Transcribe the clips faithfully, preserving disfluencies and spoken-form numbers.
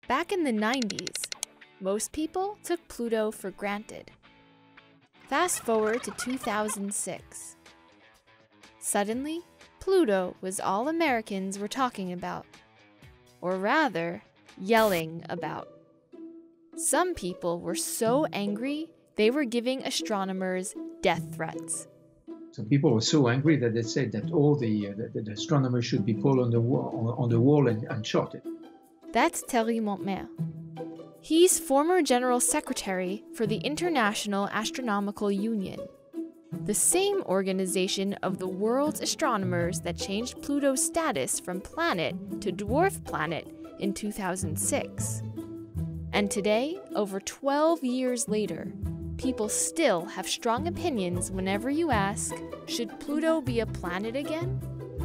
Back in the nineties, most people took Pluto for granted. Fast forward to two thousand six. Suddenly, Pluto was all Americans were talking about. Or rather, yelling about. Some people were so angry, they were giving astronomers death threats. So people were so angry that they said that all the, uh, the, the astronomers should be put on the wall, on the wall and, and shot. That's Thierry Montmer. He's former General Secretary for the International Astronomical Union, the same organization of the world's astronomers that changed Pluto's status from planet to dwarf planet in two thousand six. And today, over twelve years later, people still have strong opinions whenever you ask, should Pluto be a planet again?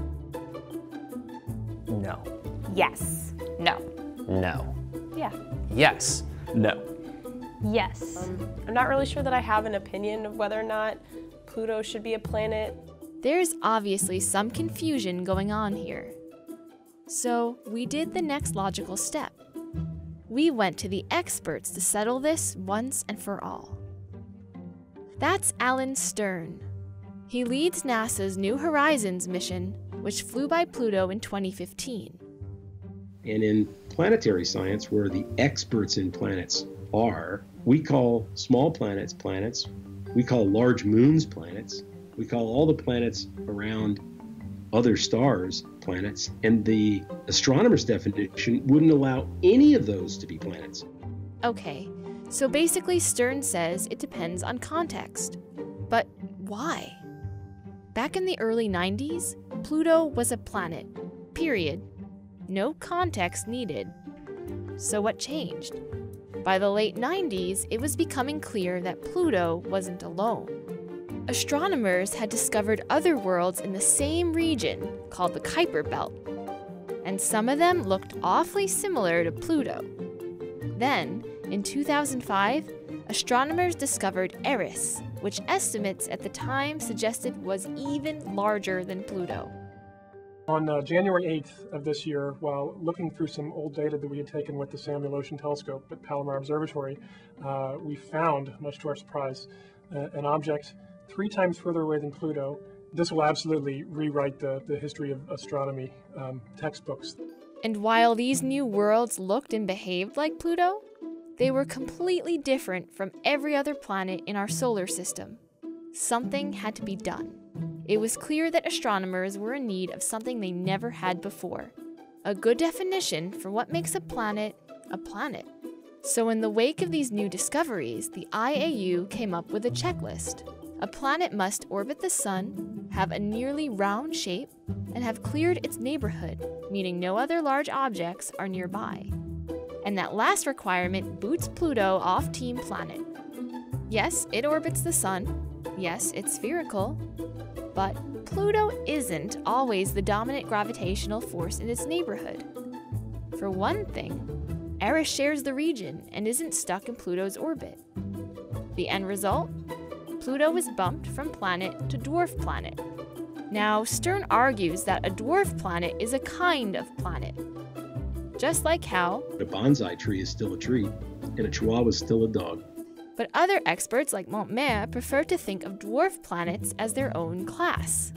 No. Yes. No. No. Yeah. Yes. No. Yes. Um, I'm not really sure that I have an opinion of whether or not Pluto should be a planet. There's obviously some confusion going on here. So we did the next logical step. We went to the experts to settle this once and for all. That's Alan Stern. He leads NASA's New Horizons mission, which flew by Pluto in twenty fifteen. And in planetary science, where the experts in planets are, we call small planets planets, we call large moons planets, we call all the planets around other stars planets, and the astronomer's definition wouldn't allow any of those to be planets. Okay, so basically Stern says it depends on context. But why? Back in the early nineties, Pluto was a planet, period. No context needed. So what changed? By the late nineties, it was becoming clear that Pluto wasn't alone. Astronomers had discovered other worlds in the same region, called the Kuiper Belt, and some of them looked awfully similar to Pluto. Then, in two thousand five, astronomers discovered Eris, which estimates at the time suggested was even larger than Pluto. On uh, January eighth of this year, while looking through some old data that we had taken with the Samuel Ocean Telescope at Palomar Observatory, uh, we found, much to our surprise, uh, an object three times further away than Pluto. This will absolutely rewrite the, the history of astronomy um, textbooks. And while these new worlds looked and behaved like Pluto, they were completely different from every other planet in our solar system. Something had to be done. It was clear that astronomers were in need of something they never had before. A good definition for what makes a planet a planet. So in the wake of these new discoveries, the I A U came up with a checklist. A planet must orbit the sun, have a nearly round shape, and have cleared its neighborhood, meaning no other large objects are nearby. And that last requirement boots Pluto off Team Planet. Yes, it orbits the sun. Yes, it's spherical. But Pluto isn't always the dominant gravitational force in its neighborhood. For one thing, Eris shares the region and isn't stuck in Pluto's orbit. The end result? Pluto was bumped from planet to dwarf planet. Now, Stern argues that a dwarf planet is a kind of planet. Just like how A bonsai tree is still a tree, and a chihuahua is still a dog. But other experts like Montmer prefer to think of dwarf planets as their own class.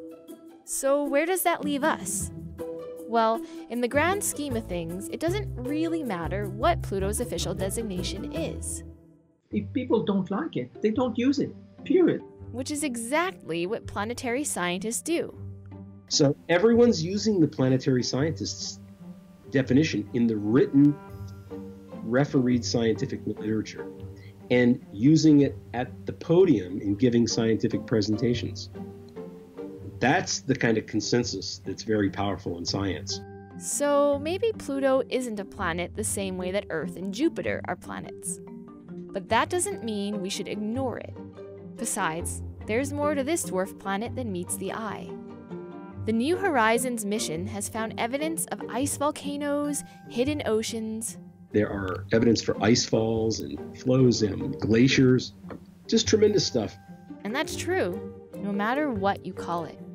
So where does that leave us? Well, in the grand scheme of things, it doesn't really matter what Pluto's official designation is. If people don't like it, they don't use it, period. Which is exactly what planetary scientists do. So everyone's using the planetary scientist's definition in the written, refereed scientific literature, and using it at the podium in giving scientific presentations. That's the kind of consensus that's very powerful in science. So maybe Pluto isn't a planet the same way that Earth and Jupiter are planets. But that doesn't mean we should ignore it. Besides, there's more to this dwarf planet than meets the eye. The New Horizons mission has found evidence of ice volcanoes, hidden oceans. There are evidence for ice falls and flows and glaciers. Just tremendous stuff. And that's true, no matter what you call it.